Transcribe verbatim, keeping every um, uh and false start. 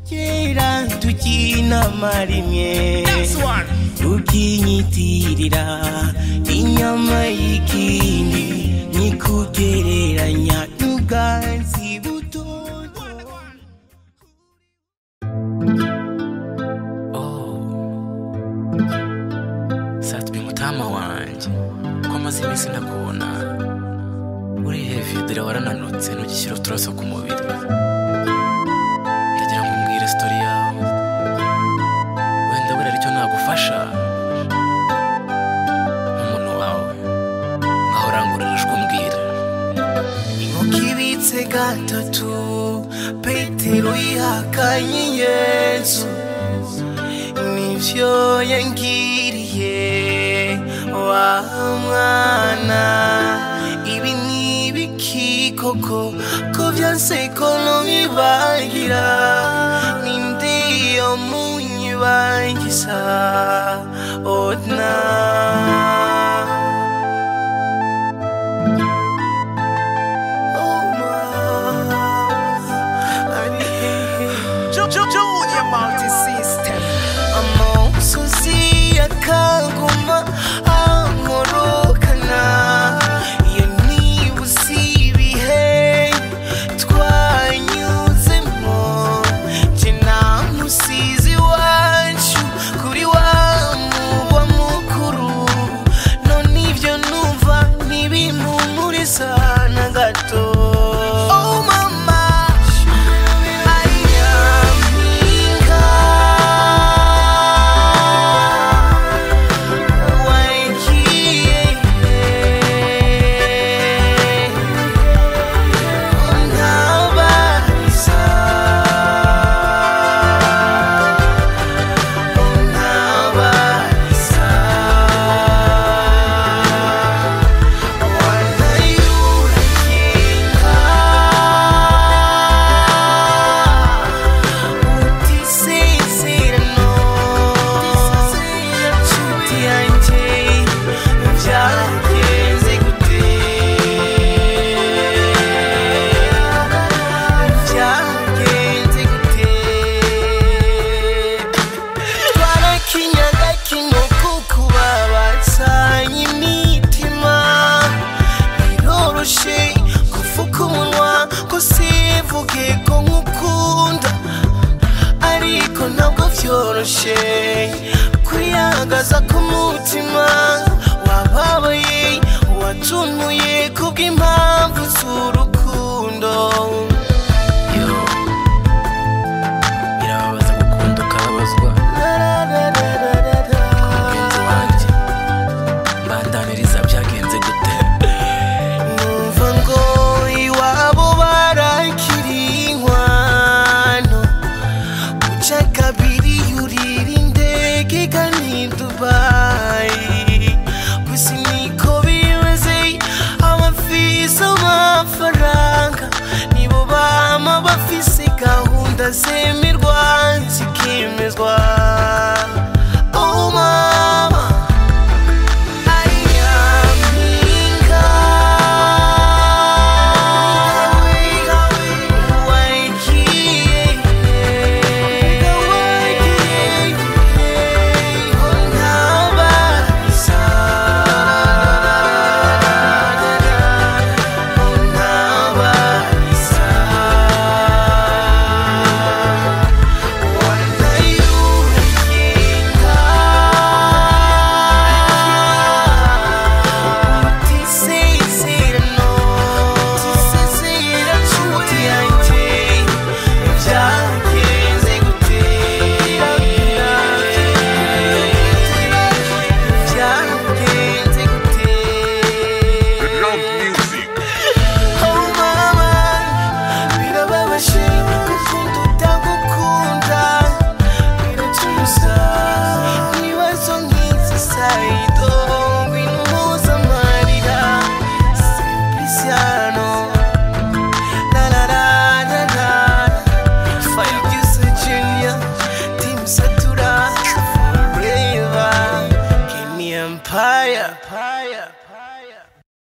kera tukina marimye ukinyitirira inyama y'ikindi nikugereranya n'ubwansi butoto. Oh satwe mutama wanje ko maze iminsi nakubona uri heavy dore warananutse ntugishyira uturaso ku mubiri. Ndagira ngo mbwire story yawe wenda buri aricyo nagufasha n'umuntu wawe ngahorangurira mbwira. Inkoko ibitse gatatu Petero yihakanye Yesu nivyo yangiriye wa mwana. Ibi nibiki koko ko vyanse kono nkibagira ninde yo munyibangisa odna. Junior Multisystem. Among Susie akaguma amorokana iyo niba usibihe twanyuzemo je namusizi wacu kuri wa mugwa mukuru none ivyo numva ntibimpumuriza na gato. Kuyagaza kumutima wababaye watunuye kubw'impamvu z'urukundo. Yo birababaza gukunda ukababazwa mugenzi wanjye mbandaniriza byagenze gute. Numva ngo iwabo barakiri inkwano uca kabiri yurira indege igana Dubai. Gusa niko bimeze abafise amafaranga nibo bama bafise gahunda zemerwa zikemezwa. Oh my